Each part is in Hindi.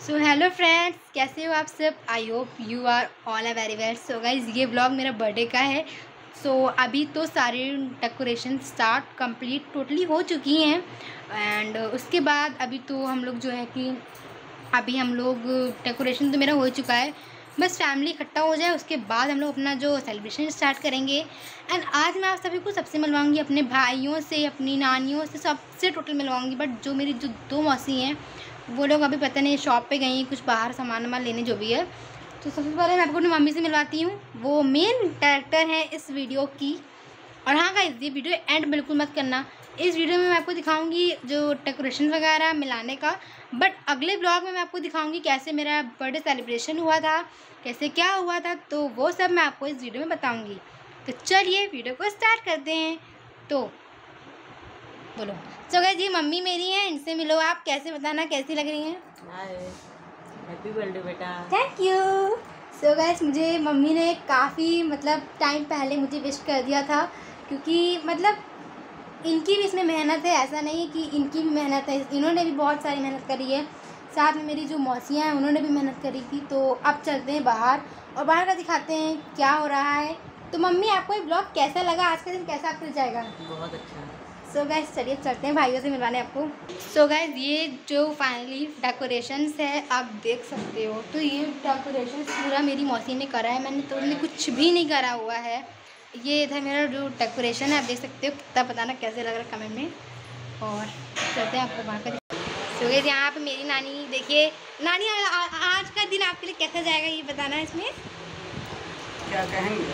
सो हेलो फ्रेंड्स, कैसे हो आप सब। I hope you are all a very well. So guys, ये ब्लॉग मेरा बर्थडे का है। अभी तो सारे डेकोरेशन स्टार्ट कंप्लीट टोटली हो चुकी हैं एंड उसके बाद अभी तो हम लोग जो है कि अभी हम लोग डेकोरेशन तो मेरा हो चुका है, बस फैमिली इकट्ठा हो जाए उसके बाद हम लोग अपना जो सेलिब्रेशन स्टार्ट करेंगे। एंड आज मैं आप सभी को सबसे मिलवाऊंगी, अपने भाइयों से, अपनी नानियों से, सबसे टोटल मिलवाऊंगी। बट जो मेरी जो दो मौसी हैं वो लोग अभी पता नहीं शॉप पे गई हैं, कुछ बाहर सामान वामान लेने जो भी है। तो सबसे पहले मैं आपको अपनी मम्मी से मिलवाती हूँ, वो मेन कैरेक्टर है इस वीडियो की। और हाँ गाइस, ये वीडियो एंड बिल्कुल मत करना। इस वीडियो में मैं आपको दिखाऊंगी जो डेकोरेशन वगैरह मिलाने का, बट अगले ब्लॉग में मैं आपको दिखाऊंगी कैसे मेरा बर्थडे सेलिब्रेशन हुआ था, कैसे क्या हुआ था, तो वो सब मैं आपको इस वीडियो में बताऊंगी। तो चलिए वीडियो को स्टार्ट करते हैं। तो बोलो। तो गाइस, ये मम्मी मेरी हैं, इनसे मिलो आप, कैसे बताना कैसी लग रही हैं। हैप्पी बर्थडे बेटा। Thank you. सो गाइस, मुझे मम्मी ने काफ़ी टाइम पहले मुझे विश कर दिया था, क्योंकि इनकी भी इसमें मेहनत है। ऐसा नहीं कि इनकी भी मेहनत है, इन्होंने भी बहुत सारी मेहनत करी है। साथ में मेरी जो मौसियाँ हैं उन्होंने भी मेहनत करी थी। तो अब चलते हैं बाहर और बाहर का दिखाते हैं क्या हो रहा है। तो मम्मी, आपको ये ब्लॉग कैसा लगा, आज का दिन कैसा आपको जाएगा। बहुत अच्छा। सो गाइस, चलिए चलते हैं भाइयों से मिलवाने आपको। सो गाइस, ये जो फाइनली डेकोरेशंस है आप देख सकते हो। तो ये डेकोरेशन पूरा मेरी मौसी ने करा है, मैंने तो उन्हें कुछ भी नहीं करा हुआ है। ये इधर मेरा जो डेकोरेशन है आप देख सकते हो, कितना बताना कैसे लग रहा है कमेंट में। और चलते हैं आपको बाहर का। सो गाइस, यहाँ पे मेरी नानी देखिए। नानी, आज का दिन आपके लिए कैसा जाएगा ये बताना इसमें। क्या कहेंगे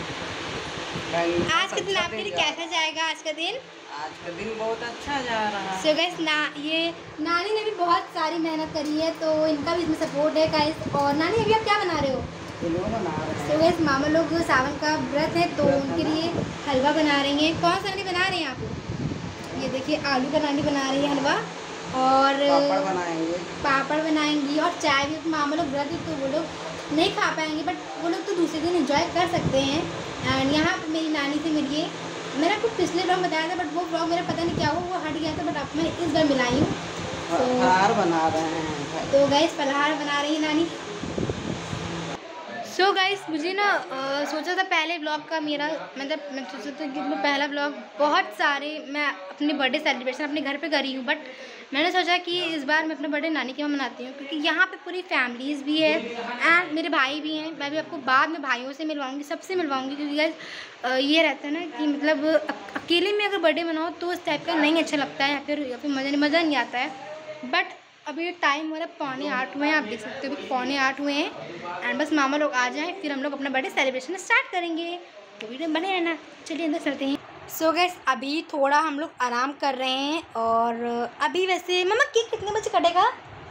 आज का दिन आपके लिए कैसा जाएगा। आज का दिन बहुत अच्छा जा रहा है। सो गाइस, ये नानी ने भी बहुत सारी मेहनत करी है, तो इनका भी इसमें सपोर्ट है गाइस। और नानी, अभी आप क्या बना रहे हो। सो गाइस, मामा लोग सावन का व्रत है तो उनके लिए हलवा बना रही हैं। कौन सा नानी बना रहे हैं आप। ये देखिए, आलू का नानी बना रही है हलवा, और पापड़ बनाएंगी और चाय भी। मामा लोग व्रत है तो वो लोग नहीं खा पाएंगे, बट वो लोग तो दूसरे दिन एंजॉय कर सकते हैं। एंड यहाँ पर मेरी नानी से मिलिए। मैंने आपको पिछले ब्लॉग बताया था, बट वो ब्लॉग मेरा पता नहीं क्या हुआ, वो हट गया था। बट अब मैं इस बार मिलाई हूँ। फलहार बना रहे हैं। तो गाइस, फलहार बना रही है नानी। सो गाइस, मुझे ना सोचा था पहले ब्लॉग का मेरा मैं सोचा था कि पहला ब्लॉग बहुत सारे मैं अपनी बर्थडे सेलिब्रेशन अपने घर पे करी हूँ, बट मैंने सोचा कि इस बार मैं अपना बर्थडे नानी के वहाँ मनाती हूँ, क्योंकि यहाँ पे पूरी फैमिलीज़ भी है एंड मेरे भाई भी हैं। मैं भी आपको बाद में भाइयों से मिलवाऊंगी, सबसे मिलवाऊंगी, क्योंकि गाइस ये रहता है ना कि अकेले में अगर बर्थडे मनाओ तो उस टाइप का नहीं अच्छा लगता है, या फिर मज़ा नहीं आता है। बट अभी टाइम हो रहा है 7:45 हुए हैं, आप देख सकते हो अभी 7:45 हुए हैं। एंड बस मामा लोग आ जाएं फिर हम लोग अपना बर्थडे सेलिब्रेशन स्टार्ट करेंगे। तो वीडियो बने रहना। चलिए अंदर चलते हैं। सो गाइस, अभी थोड़ा हम लोग आराम कर रहे हैं। और अभी वैसे मामा केक कितने बजे कटेगा।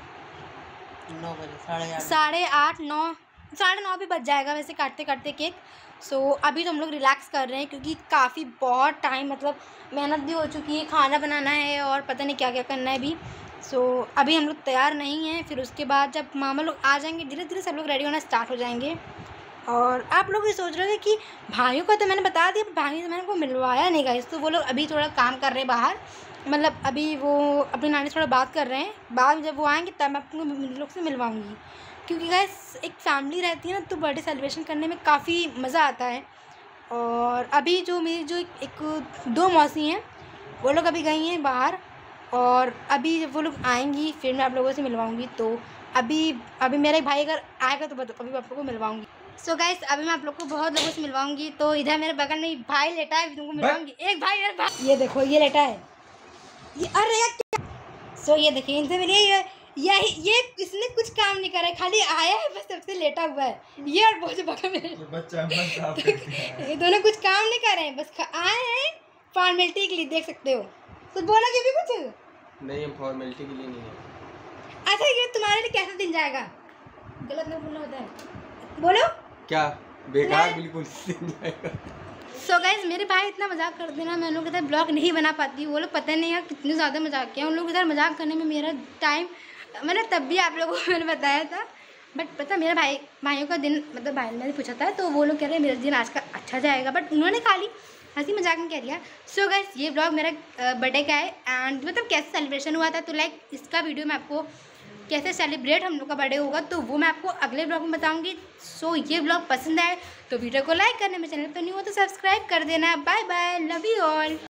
9 बजे, 8:30, 9, 9:30 भी बज जाएगा वैसे काटते काटते केक। अभी तो हम लोग रिलैक्स कर रहे हैं, क्योंकि काफ़ी बहुत टाइम मेहनत भी हो चुकी है, खाना बनाना है और पता नहीं क्या क्या करना है अभी। अभी हम लोग तैयार नहीं हैं। फिर उसके बाद जब मामा लोग आ जाएंगे धीरे धीरे सब लोग रेडी होना स्टार्ट हो जाएंगे। और आप लोग ये सोच रहे हो कि भाइयों का तो मैंने बता दिया, भाइयों से मैंने को मिलवाया नहीं गाइस। तो वो लोग अभी थोड़ा काम कर रहे हैं बाहर, अभी वो अपनी नानी से थोड़ा बात कर रहे हैं। बाद में जब वो आएंगे तब मैं आपको लोग से मिलवाऊँगी, क्योंकि गाइस एक फैमिली रहती है ना, तो बर्थडे सेलिब्रेशन करने में काफ़ी मज़ा आता है। और अभी जो मेरी जो एक दो मौसी हैं वो लोग अभी गई हैं बाहर, और अभी जब वो लोग आएंगी फिर मैं आप लोगों से मिलवाऊंगी। तो अभी मेरा भाई अगर आएगा तो अभी आप लोगों को मिलवाऊंगी। सो गाइस, अभी मैं आप लोग को बहुत लोगों से मिलवाऊंगी। तो इधर मेरे बगल में भाई लेटा है, तुमको मिलवाऊंगी। एक भाई, मेरा भाई, ये देखो ये लेटा है ये। अरे यार क्या। ये देखिए, इनसे मिलिए। ये इसने कुछ काम नहीं करा है, खाली आया है बस, सबसे लेटा हुआ है ये। और बहुत बगल में बच्चा ये दोनों कुछ काम नहीं कर रहे हैं, बस आए हैं फॉर्मेलिटी के लिए। देख सकते हो कुछ बोला कि भी कुछ नहीं, हम फॉर्मेलिटी के लिए नहीं है। अच्छा, ये तुम्हारे लिए कैसा दिन जाएगा। गलत नहीं बोलना होता है, बोलो क्या बेकार बिल्कुल दिन जाएगा। सो गाइस, मेरे भाई इतना मजाक करते ना, मैं उन लोगों के साथ ब्लॉग नहीं बना पाती। वो लोग पता नहीं यार कितने ज़्यादा मजाक किया। उन लोगों के साथ मजाक करने में मेरा टाइम तब भी आप लोगों को मैंने बताया था। बट पता मेरा भाइयों का दिन भाई ने पूछा था तो वो लोग कह रहे हैं मेरा दिन आज का अच्छा जाएगा, बट उन्होंने खाली हंसी मजाक में कह दिया। सो गाइस, ये ब्लॉग मेरा बर्थडे का है एंड कैसे सेलिब्रेशन हुआ था, तो इसका वीडियो मैं आपको कैसे सेलिब्रेट हम लोग का बर्थडे होगा तो वो मैं आपको अगले ब्लॉग में बताऊंगी। सो ये ब्लॉग पसंद आए तो वीडियो को लाइक करने में, चैनल पर न्यू हो तो सब्सक्राइब कर देना। Bye bye, love you all.